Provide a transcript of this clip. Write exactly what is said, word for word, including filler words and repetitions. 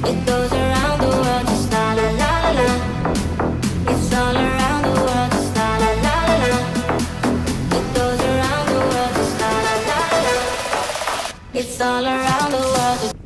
It goes around the world, just la la la la la. It's all around the world, just la la la la la. It goes around the world, just la la la la la. It's all around the world.